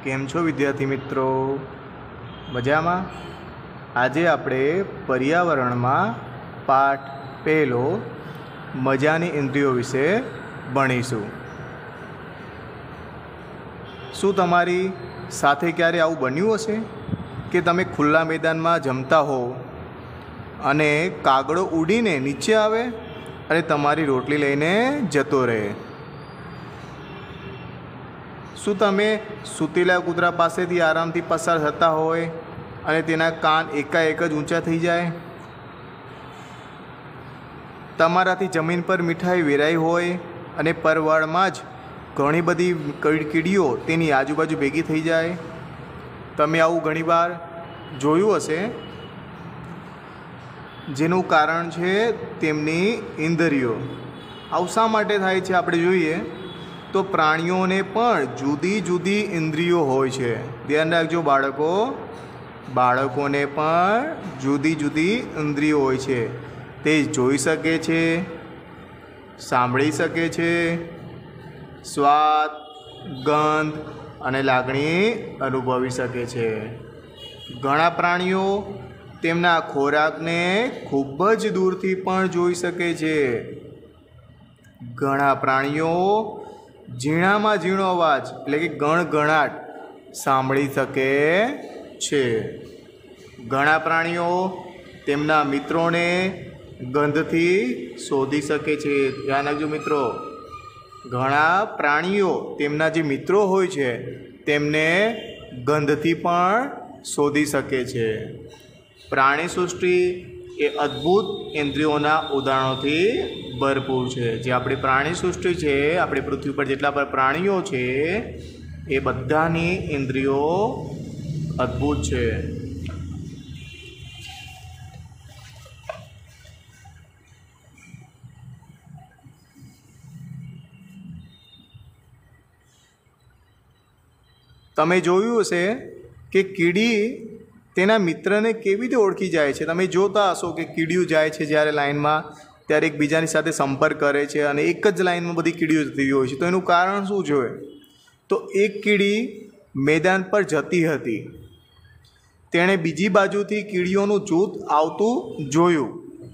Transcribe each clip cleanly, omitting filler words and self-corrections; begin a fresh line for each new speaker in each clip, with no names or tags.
કેમ છો વિદ્યાર્થી મિત્રો? મજામાં? આજે આપણે પર્યાવરણમાં પાઠ પહેલો મજાની ઇન્દ્રિયો વિશે ભણીશું. શું તમારી સાથે ક્યારે આવું બન્યું હશે કે તમે ખુલ્લા મેદાનમાં જમતા હો અને કાગડો ઉડીને નીચે આવે અને તમારી રોટલી લઈને જતો રહે? શું તમે સૂતેલા કૂતરા પાસેથી આરામથી પસાર થતા હોય અને તેના કાન એકાએક જ ઊંચા થઈ જાય? તમારાથી જમીન પર મીઠાઈ વેરાઈ હોય અને પરવાળમાં જ ઘણી બધી કીડીઓ તેની આજુબાજુ ભેગી થઈ જાય? તમે આવું ઘણીવાર જોયું હશે. જેનું કારણ છે તેમની ઇન્દ્રિયો. આવું શા માટે થાય છે આપણે જોઈએ તો પ્રાણીઓને પણ જુદી જુદી ઇન્દ્રિયો હોય છે. ધ્યાન રાખજો બાળકો, બાળકોને પણ જુદી જુદી ઇન્દ્રિયો હોય છે. તે જોઈ શકે છે, સાંભળી શકે છે, સ્વાદ, ગંધ અને લાગણી અનુભવી શકે છે. ઘણા પ્રાણીઓ તેમના ખોરાકને ખૂબ જ દૂરથી પણ જોઈ શકે છે. ઘણા પ્રાણીઓ ઝીણામાં ઝીણો અવાજ એટલે કે ગણગણાટ સાંભળી શકે છે. ઘણા પ્રાણીઓ તેમના મિત્રોને ગંધથી શોધી શકે છે. ધ્યાન રાખજો મિત્રો, ઘણા પ્રાણીઓ તેમના જે મિત્રો હોય છે તેમને ગંધથી પણ શોધી શકે છે. પ્રાણી સૃષ્ટિ એ અદ્ભુત ઇન્દ્રિયોના ઉદાહરણોથી ભરપૂર છે. જે આપણી પ્રાણી સૃષ્ટિ છે, આપણી પૃથ્વી પર જેટલા પણ પ્રાણીઓ છે એ બધાની ઇન્દ્રિયો અદ્ભુત છે. તમે જોયું હશે કે કીડી તેના મિત્રને કેવી રીતે ઓળખી જાય છે. તમે જોતા હશો કે કીડીઓ જાય છે જ્યારે લાઈનમાં ત્યારે એકબીજાની સાથે સંપર્ક કરે છે અને એક જ લાઈનમાં બધી કીડીઓ જતી હોય છે. તો એનું કારણ શું જોઈએ? તો એક કીડી મેદાન પર જતી હતી, તેણે બીજી બાજુથી કીડીઓનું જૂથ આવતું જોયું.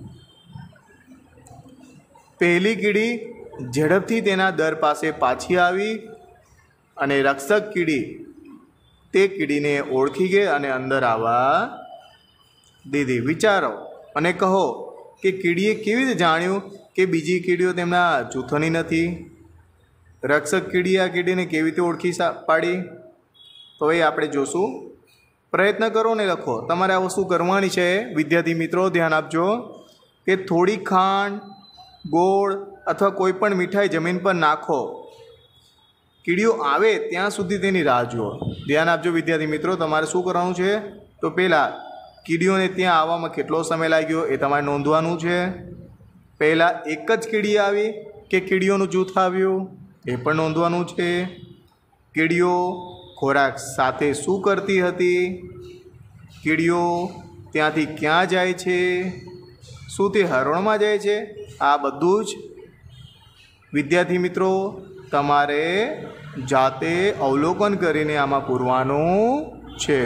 પહેલી કીડી ઝડપથી તેના દર પાસે પાછી આવી અને રક્ષક કીડી તે કીડીને ઓળખી ગઈ અને અંદર આવવા દીધી. વિચારો અને કહો કે કીડીએ કેવી રીતે જાણ્યું કે બીજી કીડીઓ તેમના જૂથોની નથી? રક્ષક કીડીએ આ કીડીને કેવી રીતે ઓળખી પાડી? તો એ આપણે જોશું. પ્રયત્ન કરો ને લખો. તમારે આ વસ્તુ કરવાની છે વિદ્યાર્થી મિત્રો, ધ્યાન આપજો કે થોડી ખાંડ, ગોળ અથવા કોઈ પણ મીઠાઈ જમીન પર નાખો. કીડીઓ આવે ત્યાં સુધી તેની રાહ જુઓ. ધ્યાન આપજો વિદ્યાર્થી મિત્રો, તમારે શું કરવાનું છે તો પહેલાં કીડીઓને ત્યાં આવવામાં કેટલો સમય લાગ્યો એ તમારે નોંધવાનું છે. પહેલાં એક જ કીડી આવી કે કીડીઓનું જૂથ આવ્યું એ પણ નોંધવાનું છે. કીડીઓ ખોરાક સાથે શું કરતી હતી? કીડીઓ ત્યાંથી ક્યાં જાય છે? શું તે હરણમાં જાય છે? આ બધું જ વિદ્યાર્થી મિત્રો તમારે જાતે અવલોકન કરીને આમાં પૂરવાનું છે.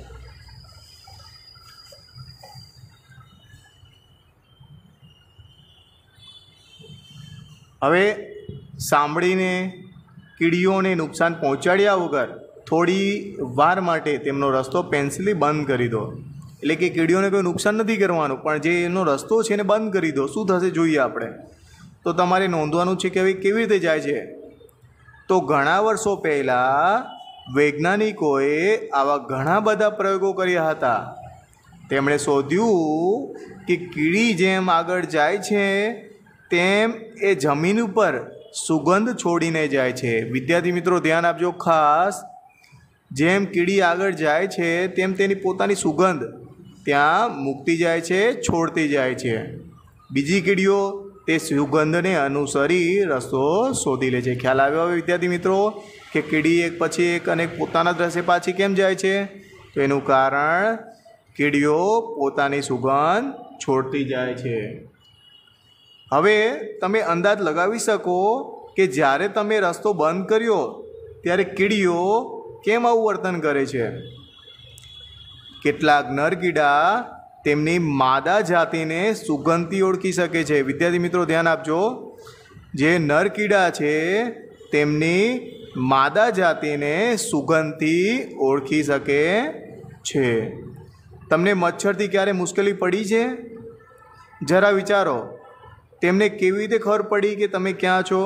હવે સાંભળીને કીડીઓને નુકસાન પહોંચાડ્યા વગર થોડી વાર માટે તેમનો રસ્તો પેન્સિલથી બંધ કરી દો. એટલે કે કીડીઓને કોઈ નુકસાન નથી કરવાનું, પણ જે એનો રસ્તો છે એને બંધ કરી દો. શું થશે જોઈએ આપણે. તો તમારે નોંધવાનું છે કે હવે કેવી રીતે જાય છે. તો ઘણા વર્ષો પહેલાં વૈજ્ઞાનિકોએ આવા ઘણા બધા પ્રયોગો કર્યા હતા. તેમણે શોધ્યું કે કીડી જેમ આગળ જાય છે તેમ એ જમીન ઉપર સુગંધ છોડીને જાય છે. વિદ્યાર્થી મિત્રો ધ્યાન આપજો ખાસ. જેમ કીડી આગળ જાય છે તેમ તેની પોતાની સુગંધ ત્યાં મૂકતી જાય છે, છોડતી જાય છે. બીજી કીડીઓ તે સુગંધને અનુસરી રસ્તો શોધી લે છે. ખ્યાલ આવ્યો હવે વિદ્યાર્થી મિત્રો કે કીડી એક પછી એક અને પોતાના જ રસ્તે પાછી કેમ જાય છે? તો એનું કારણ કીડીઓ પોતાની સુગંધ છોડતી જાય છે. હવે તમે અંદાજ લગાવી શકો કે જ્યારે તમે રસ્તો બંધ કર્યો ત્યારે કીડીઓ કેમ આવું વર્તન કરે છે? કેટલાક નર કીડા તેમની માદા જાતિને સુગંધથી ઓળખી શકે છે. વિદ્યાર્થી મિત્રો ધ્યાન આપજો. જે નર કીડા છે તેમની માદા જાતિને સુગંધથી ઓળખી શકે છે. તમને મચ્છરથી ક્યારે મુશ્કેલી પડી છે? જરા વિચારો, તેમને કેવી રીતે ખબર પડી કે તમે ક્યાં છો?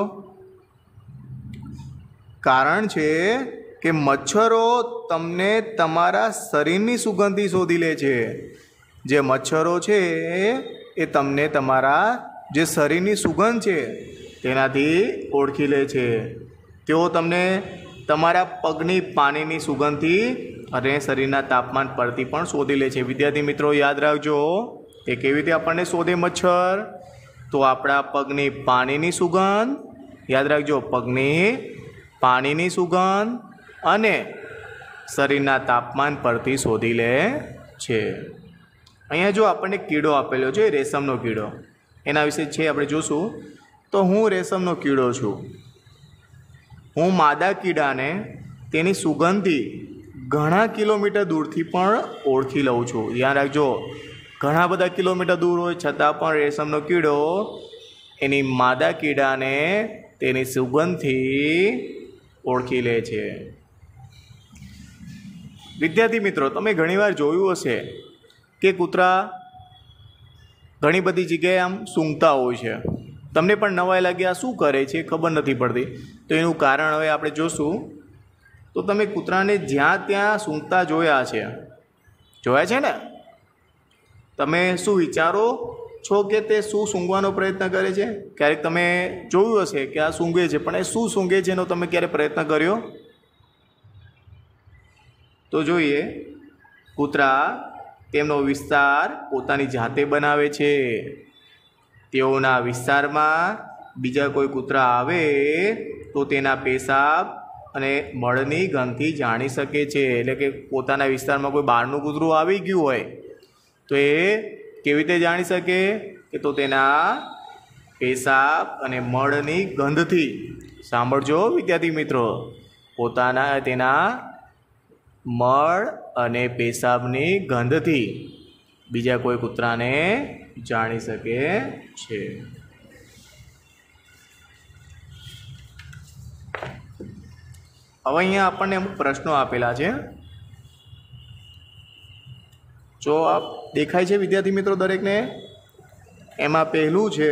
કારણ છે કે મચ્છરો તમને તમારા શરીરની સુગંધથી શોધી લે છે. જે મચ્છરો છે એ તમને તમારા જે શરીરની સુગંધ છે તેનાથી ઓળખી લે છે. તેઓ તમને તમારા પગની પાણીની સુગંધથી અને શરીરના તાપમાન પરથી પણ શોધી લે છે. વિદ્યાર્થી મિત્રો યાદ રાખજો, એ કેવી રીતે આપણને શોધે મચ્છર? તો આપણા પગની પાણીની સુગંધ, યાદ રાખજો, પગની પાણીની સુગંધ અને શરીરના તાપમાન પરથી શોધી લે છે. અહીંયા જો આપણને કીડો આપેલો છે, રેશમનો કીડો, એના વિશે છે આપણે જોશું. તો હું રેશમનો કીડો છું. હું માદા કીડાને તેની સુગંધથી ઘણા કિલોમીટર દૂરથી પણ ઓળખી લઉં છું. ધ્યાન રાખજો, ઘણા બધા કિલોમીટર દૂર હોય છતાં પણ રેશમનો કીડો એની માદા કીડાને તેની સુગંધથી ઓળખી લે છે. વિદ્યાર્થી મિત્રો, તમે ઘણીવાર જોયું હશે કે કૂતરા ઘણી બધી જગ્યાએ આમ સૂંઘતા હોય છે. તમને પણ નવાઈ લાગે આ શું કરે છે, ખબર નથી પડતી. તો એનું કારણ હવે આપણે જોશું. તો તમે કૂતરાને જ્યાં ત્યાં સૂંઘતા જોયા છે ને? તમે શું વિચારો છો કે તે શું સૂંઘવાનો પ્રયત્ન કરે છે? ક્યારેક તમે જોયું હશે કે આ સૂંઘે છે, પણ એ શું સૂંઘે છે એનો તમે ક્યારે પ્રયત્ન કર્યો? તો જોઈએ, કૂતરા તેમનો વિસ્તાર પોતાની જાતે બનાવે છે. તેઓના વિસ્તારમાં બીજા કોઈ કૂતરા આવે તો તેના પેશાબ અને મળની ગંધથી જાણી શકે છે. એટલે કે પોતાના વિસ્તારમાં કોઈ બહારનું કૂતરું આવી ગયું હોય તો એ કેવી રીતે જાણી શકે? કે તો તેના પેશાબ અને મળની ગંધથી. સાંભળજો વિદ્યાર્થી મિત્રો, તેના મળ અને પેશાબની ગંધથી બીજા કોઈ કૂતરાને જાણી શકે છે. હવે અહીંયા આપણને અમુક પ્રશ્નો આપેલા છે. જો આપ દેખાય છે વિદ્યાર્થી મિત્રો દરેકને? એમાં પહેલું છે,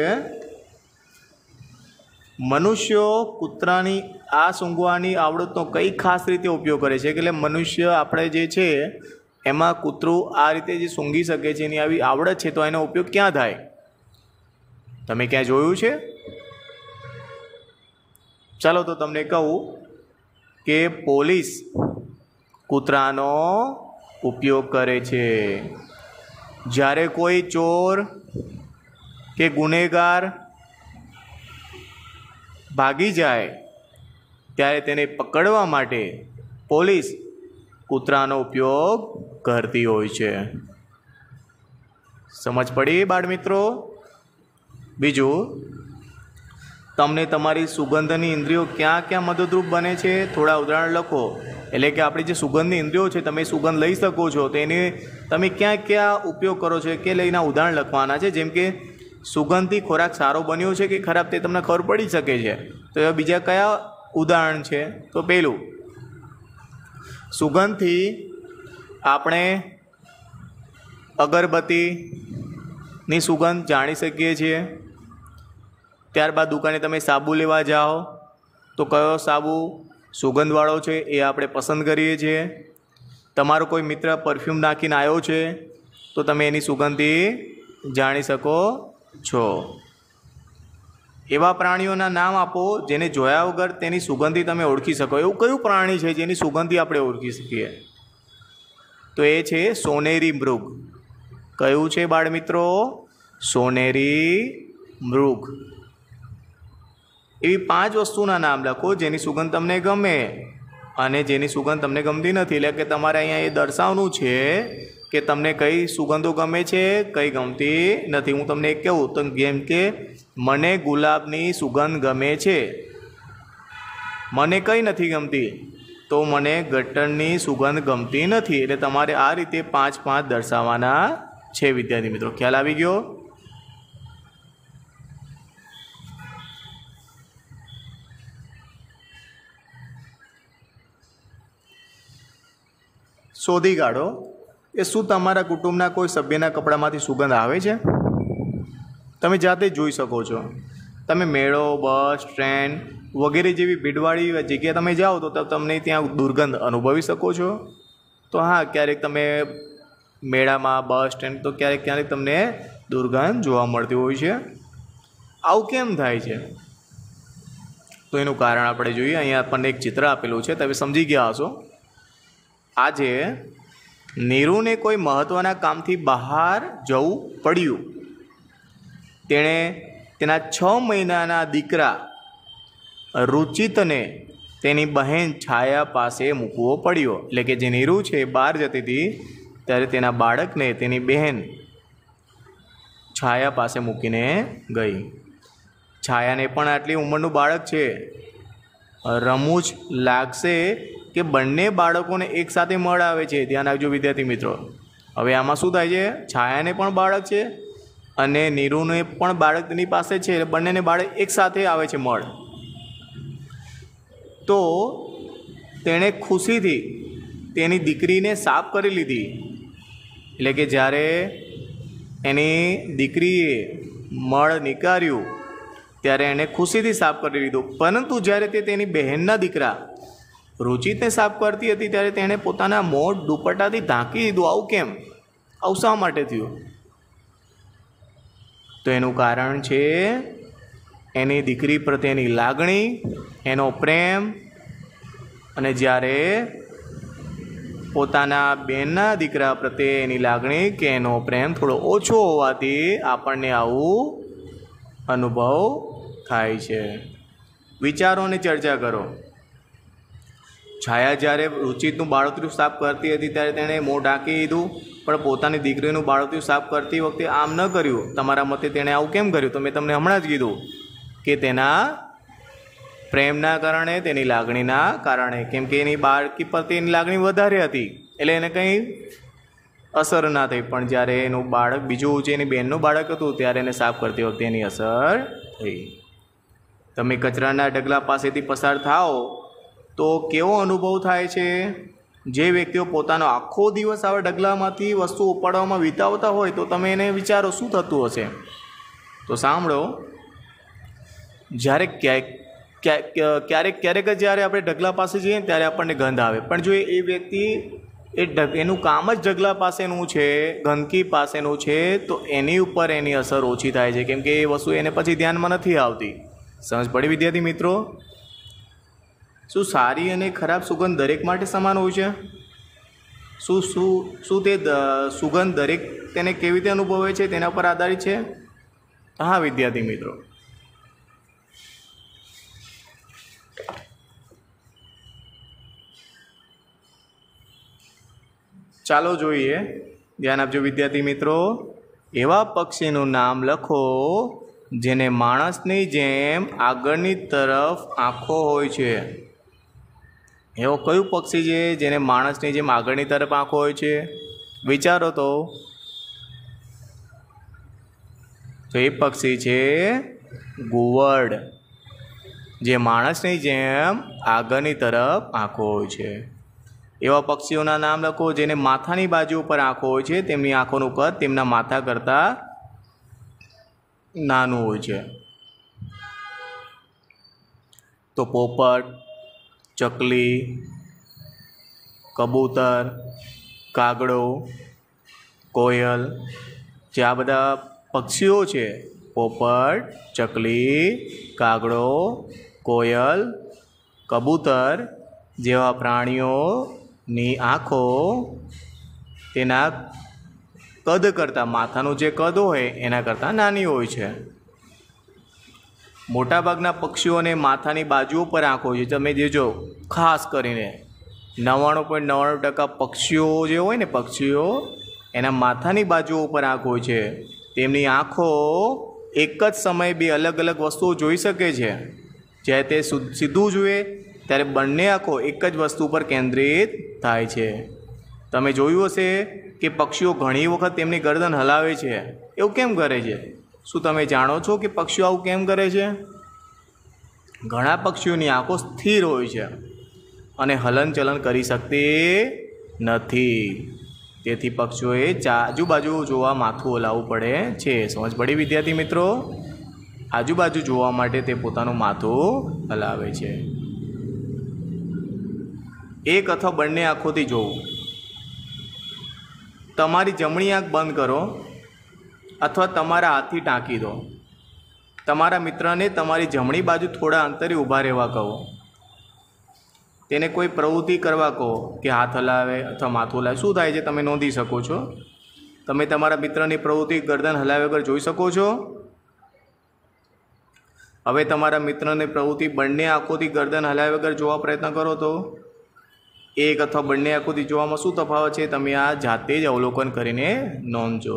મનુષ્યો કૂતરાની આ સૂંઘવાની આવડતનો કઈ ખાસ રીતે ઉપયોગ કરે છે? એટલે મનુષ્ય આપણે જે છે એમાં કૂતરું આ રીતે જે સૂંઘી શકે છે એની આવી આવડત છે, તો એનો ઉપયોગ ક્યાં થાય? તમે ક્યાં જોયું છે? ચાલો તો તમને કહું કે પોલીસ કૂતરાનો ઉપયોગ કરે છે. જ્યારે કોઈ ચોર કે ગુનેગાર ભાગી જાય ત્યારે તેને પકડવા માટે પોલીસ કૂતરાનો ઉપયોગ કરતી હોય છે. સમજ પડી બાળ મિત્રો? બીજું, તમને તમારી સુગંધની ઇન્દ્રિયો ક્યાં ક્યાં મદદરૂપ બને છે? થોડા ઉદાહરણ લખો. એટલે કે આપણી જે સુગંધની ઇન્દ્રિયો છે, તમે સુગંધ લઈ શકો છો, તો એને તમે ક્યાં ક્યાં ઉપયોગ કરો છો કે લઈને ઉદાહરણ લખવાના છે. જેમ કે સુગંધથી ખોરાક સારો બન્યો છે કે ખરાબ તે તમને ખબર પડી શકે છે. તો એવા બીજા કયા ઉદાહરણ છે? તો પહેલું, સુગંધથી આપણે અગરબત્તીની સુગંધ જાણી શકીએ છીએ. ત્યારબાદ દુકાને તમે સાબુ લેવા જાઓ તો કયો સાબુ સુગંધવાળો છે એ આપણે પસંદ કરીએ છીએ. તમારો કોઈ મિત્ર પરફ્યુમ નાખીને આવ્યો છે તો તમે એની સુગંધથી જાણી શકો છો. એવા પ્રાણીઓના નામ આપો જેને જોયા વગર તેની સુગંધથી તમે ઓળખી શકો. એવું કયું પ્રાણી છે જેની સુગંધથી આપણે ઓળખી શકીએ? તો એ છે સોનેરી મૃગ. કયું છે બાળ મિત્રો? સોનેરી મૃગ. એવી 5 વસ્તુના નામ લખો જેની સુગંધ તમને ગમે અને જેની સુગંધ તમને ગમતી નથી. એટલે કે તમારે અહીંયા એ દર્શાવવાનું છે કે તમને કઈ સુગંધો ગમે છે, કઈ ગમતી નથી. હું તમને એક કહું તો જેમ કે મને ગુલાબની સુગંધ ગમે છે. મને કઈ નથી ગમતી? તો મને ગટરની સુગંધ ગમતી નથી. એટલે તમારે આ રીતે 5-5 દર્શાવવાના છે વિદ્યાર્થી મિત્રો. ખ્યાલ આવી ગયો? શોધી કાઢો એ શું તમારા કુટુંબના કોઈ સભ્યના કપડામાંથી સુગંધ આવે છે? તમે જાતે જોઈ શકો છો. તમે મેળો, બસ, ટ્રેન વગેરે જેવી ભીડવાળી જગ્યાએ તમે જાઓ તો તમને ત્યાં દુર્ગંધ અનુભવી શકો છો. તો હા, ક્યારેક તમે મેળામાં, બસ સ્ટેન્ડ તો ક્યારેક તમને દુર્ગંધ જોવા મળતી હોય છે. આવું કેમ થાય છે? તો એનું કારણ આપણે જોઈએ. અહીંયા આપણને એક ચિત્ર આપેલું છે, તમે સમજી ગયા હશો. આજે નીરુને કોઈ મહત્ત્વના કામથી બહાર જવું પડ્યું. તેણે તેના 6 મહિનાના દીકરા રુચિતને તેની બહેન છાયા પાસે મૂકવો પડ્યો. એટલે કે જે નીરુ છે બહાર જતી હતી ત્યારે તેના બાળકને તેની બહેન છાયા પાસે મૂકીને ગઈ. છાયાને પણ આટલી ઉંમરનું બાળક છે. રમૂજ લાગશે કે બંને બાળકોને એકસાથે મળાવે છે. ધ્યાન રાખજો વિદ્યાર્થી મિત્રો. હવે આમાં શું થાય છે? છાયાને પણ બાળક છે અને નીરુને પણ બાળક તેની પાસે છે. બંનેને બાળક એકસાથે આવે છે મળ. તો તેણે ખુશીથી તેની દીકરીને સાફ કરી લીધી. એટલે કે જ્યારે એની દીકરીએ મળ નીકાળ્યું ત્યારે એણે ખુશીથી સાફ કરી લીધું. પરંતુ જ્યારે તે તેની બહેનના દીકરા રુચિતને સાફ કરતી હતી ત્યારે તેણે પોતાના મોઢ દુપટ્ટાથી ઢાંકી દીધું. આવું કેમ? આવું શા માટે થયું? તો એનું કારણ છે એની દીકરી પ્રત્યેની લાગણી, એનો પ્રેમ. અને જ્યારે પોતાના બહેનના દીકરા પ્રત્યે એની લાગણી કે એનો પ્રેમ થોડો ઓછો હોવાથી આપણને આવું અનુભવ થાય છે. વિચારો અને ચર્ચા કરો. છાયા જ્યારે રુચિતનું બાળોતરું સાફ કરતી હતી ત્યારે તેણે મોં ઢાંકી દીધું, પણ પોતાની દીકરીનું બાળોતરું સાફ કરતી વખતે આમ ન કર્યું. તમારા મતે તેણે આવું કેમ કર્યું? તો મેં તમને હમણાં જ કીધું કે તેના પ્રેમના કારણે, તેની લાગણીના કારણે. કેમ કે એની બાળકી પ્રત્યે એની લાગણી વધારે હતી એટલે એને કંઈ અસર ના થઈ. પણ જ્યારે એનું બાળક બીજું છે, એની બહેનનું બાળક હતું, ત્યારે એને સાફ કરતી વખતે એની અસર થઈ. તમે કચરાના ઢગલા પાસેથી પસાર થાઓ તો કેવો અનુભવ થાય છે? જે વ્યક્તિઓ પોતાનો આખો દિવસ આવા ઢગલામાંથી વસ્તુ ઉપાડવામાં વિતાવતા હોય તો તમે એને વિચારો શું થતું હશે. તો સાંભળો, જ્યારે ક્યારેક જ જ્યારે આપણે ઢગલા પાસે જઈએ ત્યારે આપણને ગંધ આવે. પણ જો એ વ્યક્તિ એનું કામ જ ઢગલા પાસેનું છે, ગંદકી પાસેનું છે, તો એની ઉપર એની અસર ઓછી થાય છે. કેમ કે એ વસ્તુ એને પછી ધ્યાનમાં નથી આવતી. સમજ પડી વિદ્યાર્થી મિત્રો? શું સારી અને ખરાબ સુગંધ દરેક માટે સમાન હોય છે? શું તે સુગંધ દરેક તેને કેવી રીતે અનુભવે છે તેના પર આધારિત છે? હા વિદ્યાર્થી મિત્રો. ચાલો જોઈએ. ધ્યાન આપજો વિદ્યાર્થી મિત્રો. એવા પક્ષીનું નામ લખો જેને માણસની જેમ આગળની તરફ આંખો હોય છે. એવો કયું પક્ષી છે જેને માણસની જેમ આગળની તરફ આંખો હોય છે? વિચારો તો એ પક્ષી છે ઘુવડ, જે માણસની જેમ આગળની તરફ આંખો હોય છે. એવા પક્ષીઓના નામ લખો જેને માથાની બાજુ ઉપર આંખો હોય છે. તેમની આંખોનું કદ તેમના માથા કરતાં નાનું હોય છે. તો પોપટ, ચકલી, કબૂતર, કાગડો, કોયલ, જે આ બધા પક્ષીઓ છે, પોપટ, ચકલી, કાગડો, કોયલ, કબૂતર જેવા પ્રાણીઓની આંખો તેના કદ કરતાં, માથાનું જે કદ હોય એના કરતાં નાની હોય છે. મોટાભાગના પક્ષીઓને માથાની બાજુઓ પર આંખો હોય છે. તમે જોજો, ખાસ કરીને 99.99% પક્ષીઓ જે હોય ને, પક્ષીઓ એના માથાની બાજુઓ ઉપર આંખ હોય છે. તેમની આંખો એક જ સમયે બે અલગ અલગ વસ્તુઓ જોઈ શકે છે. જ્યારે તે સીધું જુએ ત્યારે બંને આંખો એક જ વસ્તુ પર કેન્દ્રિત થાય છે. તમે જોયું હશે કે પક્ષીઓ ઘણી વખત તેમની ગરદન હલાવે છે. એવું કેમ કરે છે? શું તમે જાણો છો કે પક્ષીઓ આવું કેમ કરે છે? ઘણા પક્ષીઓની આંખો સ્થિર હોય છે અને હલનચલન કરી શકતી નથી. તેથી પક્ષીઓએ આજુબાજુ જોવા માથું હલાવવું પડે છે. સમજ પડી વિદ્યાર્થી મિત્રો? આજુબાજુ જોવા માટે તે પોતાનું માથું હલાવે છે. એક અથવા બંને આંખોથી જોવું. તમારી જમણી આંખ બંધ કરો અથવા તમારા હાથથી ટાંકી દો. તમારા મિત્રને તમારી જમણી બાજુ થોડા અંતરે ઊભા રહેવા કહો. તેને કોઈ પ્રવૃત્તિ કરવા કહો કે હાથ હલાવે અથવા માથું હલાવે. શું થાય છે તમે નોંધી શકો છો? તમે તમારા મિત્રની પ્રવૃત્તિ ગરદન હલાવ્યા વગર જોઈ શકો છો? હવે તમારા મિત્રની પ્રવૃત્તિ બંને આંખોથી ગરદન હલાવ્યા વગર જોવા પ્રયત્ન કરો તો એક અથવા બંને આંખોથી જોવામાં શું તફાવત છે તમે આ જાતે જ અવલોકન કરીને નોંધજો.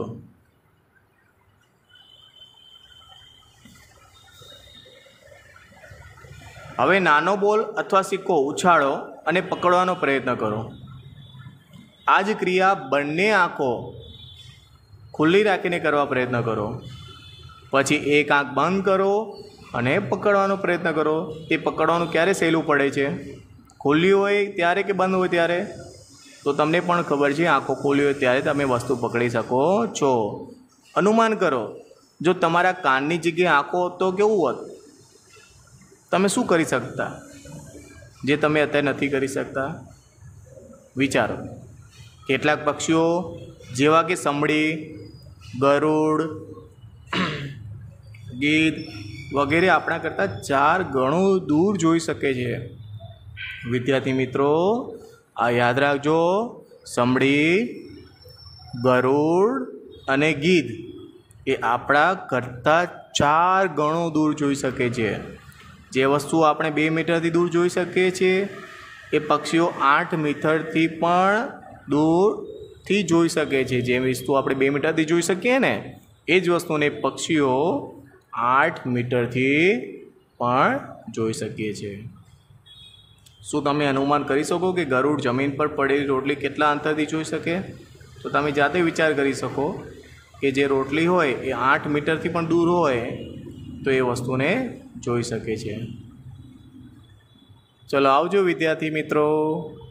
હવે નાનો બોલ અથવા સિક્કો ઉછાળો અને પકડવાનો પ્રયત્ન કરો. આ જ ક્રિયા બંને આંખો ખુલ્લી રાખીને કરવા પ્રયત્ન કરો. પછી એક આંખ બંધ કરો અને પકડવાનો પ્રયત્ન કરો. તે પકડવાનું ક્યારે સહેલું પડે છે? ખુલ્લી હોય ત્યારે કે બંધ હોય ત્યારે? તો તમને પણ ખબર છે આંખો ખુલ્લી હોય ત્યારે તમે વસ્તુ પકડી શકો છો. અનુમાન કરો, જો તમારા કાનની જગ્યાએ આંખો હોત તો કેવું હોત? તમે શું કરી શકતા જે તમે અત્યારે નથી કરી શકતા? વિચારો. કેટલાક પક્ષીઓ જેવા કે સમડી, ગરુડ, ગીધ વગેરે આપણા કરતાં 4 ગણું દૂર જોઈ શકે છે. વિદ્યાર્થી મિત્રો, આ યાદ રાખજો. સમડી, ગરુડ અને ગીધ એ આપણા કરતાં 4 ગણું દૂર જોઈ શકે છે. જે વસ્તુ આપણે 2 મીટરથી દૂર જોઈ શકીએ છીએ એ પક્ષીઓ 8 મીટરથી પણ દૂરથી જોઈ શકે છે. જે વસ્તુ આપણે 2 મીટરથી જોઈ શકીએ ને એ જ વસ્તુને પક્ષીઓ 8 મીટરથી પણ જોઈ શકીએ છીએ. શું તમે અનુમાન કરી શકો કે ગરુડ જમીન પર પડેલી રોટલી કેટલા અંતરથી જોઈ શકે? તો તમે જાતે વિચાર કરી શકો કે જે રોટલી હોય એ 8 મીટરથી પણ દૂર હોય તો એ વસ્તુને જોઈ શકે છે. ચલો આવજો વિદ્યાર્થી મિત્રો.